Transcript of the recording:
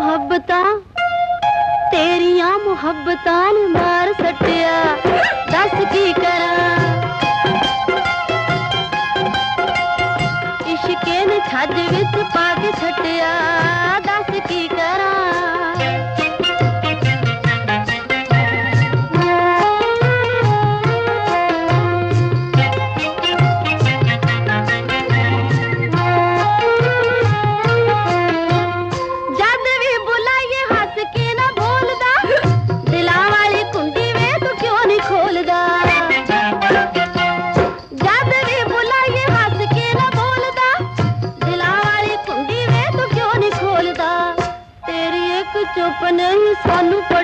ਮੁਹੱਬਤਾਂ ਤੇਰੀਆਂ ਮੁਹੱਬਤਾਂ ਨੇ ਮਾਰ ਸੱਟਿਆ, ਦੱਸ ਕੀ ਕਰਾਂ। ਇਸ਼ਕੇ ਨੇ ਛੱਜ ਵਿੱਚ ਪਾ ਕੇ ਛੱਟਿਆ, ਦੱਸ ਕੀ ਕਰਾਂ। चुप नहीं सानू